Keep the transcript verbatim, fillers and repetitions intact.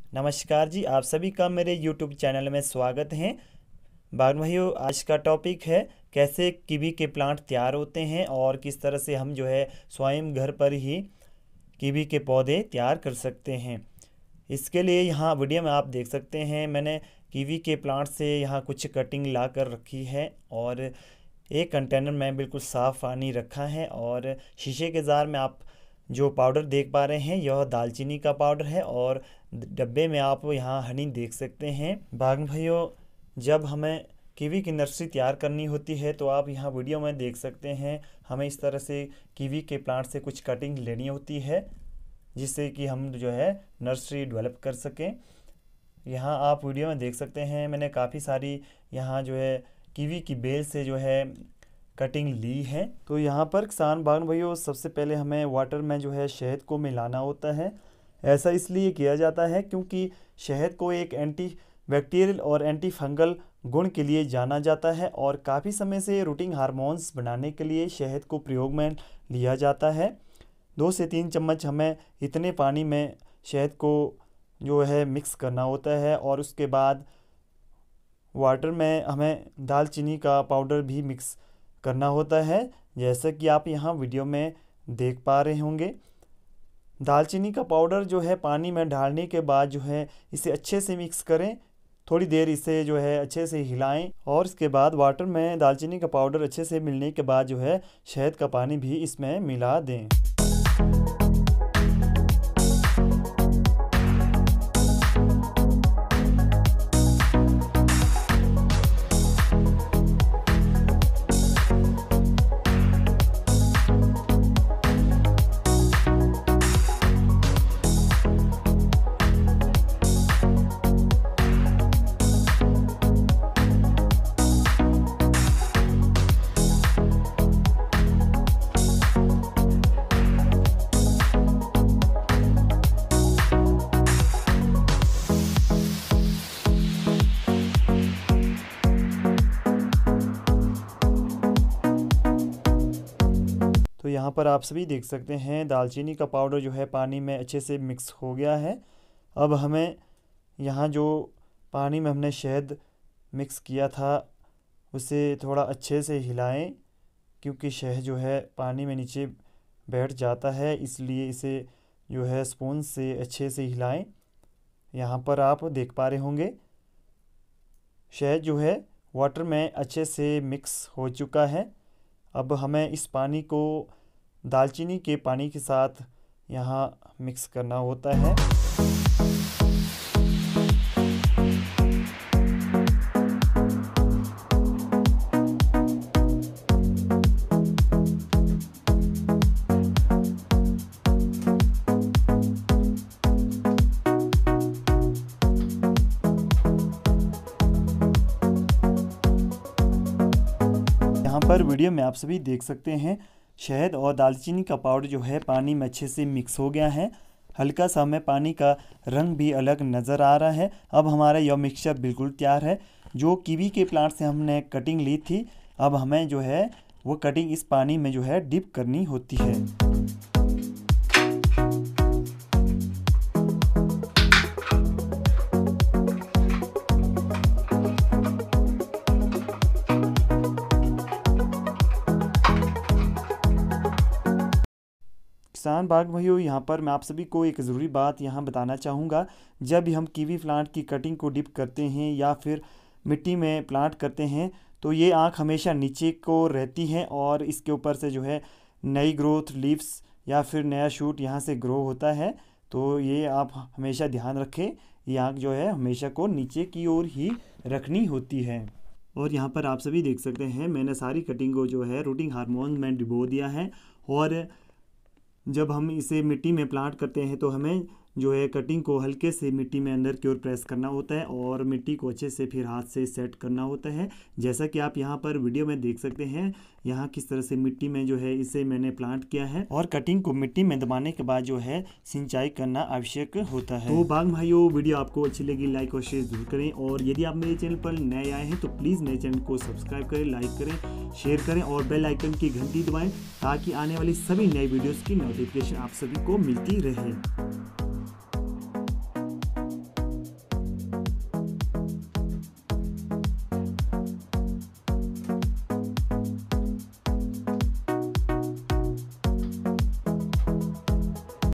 नमस्कार जी, आप सभी का मेरे यूट्यूब चैनल में स्वागत है। बागवान भाइयों, आज का टॉपिक है कैसे कीवी के प्लांट तैयार होते हैं और किस तरह से हम जो है स्वयं घर पर ही कीवी के पौधे तैयार कर सकते हैं। इसके लिए यहाँ वीडियो में आप देख सकते हैं, मैंने कीवी के प्लांट से यहाँ कुछ कटिंग ला कर रखी है और एक कंटेनर में बिल्कुल साफ़ पानी रखा है और शीशे के जार में आप जो पाउडर देख पा रहे हैं यह दालचीनी का पाउडर है और डब्बे में आप यहाँ हनी देख सकते हैं। बागवान भाइयों, जब हमें कीवी की नर्सरी तैयार करनी होती है तो आप यहाँ वीडियो में देख सकते हैं, हमें इस तरह से कीवी के प्लांट से कुछ कटिंग लेनी होती है जिससे कि हम जो है नर्सरी डेवलप कर सकें। यहाँ आप वीडियो में देख सकते हैं, मैंने काफ़ी सारी यहाँ जो है कीवी की बेल से जो है कटिंग ली है। तो यहाँ पर किसान बागवान भाइयों, सबसे पहले हमें वाटर में जो है शहद को मिलाना होता है। ऐसा इसलिए किया जाता है क्योंकि शहद को एक एंटी बैक्टीरियल और एंटी फंगल गुण के लिए जाना जाता है और काफ़ी समय से रूटिंग हार्मोन्स बनाने के लिए शहद को प्रयोग में लिया जाता है। दो से तीन चम्मच हमें इतने पानी में शहद को जो है मिक्स करना होता है और उसके बाद वाटर में हमें दालचीनी का पाउडर भी मिक्स करना होता है, जैसा कि आप यहाँ वीडियो में देख पा रहे होंगे। दालचीनी का पाउडर जो है पानी में डालने के बाद जो है इसे अच्छे से मिक्स करें, थोड़ी देर इसे जो है अच्छे से हिलाएं और इसके बाद वाटर में दालचीनी का पाउडर अच्छे से मिलने के बाद जो है शहद का पानी भी इसमें मिला दें। तो यहाँ पर आप सभी देख सकते हैं दालचीनी का पाउडर जो है पानी में अच्छे से मिक्स हो गया है। अब हमें यहाँ जो पानी में हमने शहद मिक्स किया था उसे थोड़ा अच्छे से हिलाएं, क्योंकि शहद जो है पानी में नीचे बैठ जाता है, इसलिए इसे जो है स्पून से अच्छे से हिलाएं। यहाँ पर आप देख पा रहे होंगे शहद जो है वाटर में अच्छे से मिक्स हो चुका है। अब हमें इस पानी को दालचीनी के पानी के साथ यहाँ मिक्स करना होता है। यहाँ पर वीडियो में आप सभी देख सकते हैं शहद और दालचीनी का पाउडर जो है पानी में अच्छे से मिक्स हो गया है। हल्का सा हमें पानी का रंग भी अलग नज़र आ रहा है। अब हमारा यह मिक्सचर बिल्कुल तैयार है। जो कीवी के प्लांट से हमने कटिंग ली थी, अब हमें जो है वो कटिंग इस पानी में जो है डिप करनी होती है। किसान बागवान भाइयों, यहाँ पर मैं आप सभी को एक ज़रूरी बात यहाँ बताना चाहूँगा। जब भी हम कीवी प्लांट की कटिंग को डिप करते हैं या फिर मिट्टी में प्लांट करते हैं तो ये आँख हमेशा नीचे को रहती है और इसके ऊपर से जो है नई ग्रोथ लीव्स या फिर नया शूट यहाँ से ग्रो होता है। तो ये आप हमेशा ध्यान रखें, ये आँख जो है हमेशा को नीचे की ओर ही रखनी होती है। और यहाँ पर आप सभी देख सकते हैं मैंने सारी कटिंग को जो है रूटिंग हार्मोन में डुबो दिया है और जब हम इसे मिट्टी में प्लांट करते हैं तो हमें जो है कटिंग को हल्के से मिट्टी में अंदर की ओर प्रेस करना होता है और मिट्टी को अच्छे से फिर हाथ से सेट करना होता है। जैसा कि आप यहाँ पर वीडियो में देख सकते हैं, यहाँ किस तरह से मिट्टी में जो है इसे मैंने प्लांट किया है और कटिंग को मिट्टी में दबाने के बाद जो है सिंचाई करना आवश्यक होता है। तो बागवान भाइयों, वीडियो आपको अच्छी लगी लाइक और शेयर जरूर करें और यदि आप मेरे चैनल पर नए आए हैं तो प्लीज़ मेरे चैनल को सब्सक्राइब करें, लाइक करें, शेयर करें और बेल आइकन की घंटी दबाएं ताकि आने वाली सभी नई वीडियोज़ की नोटिफिकेशन आप सभी को मिलती रहे।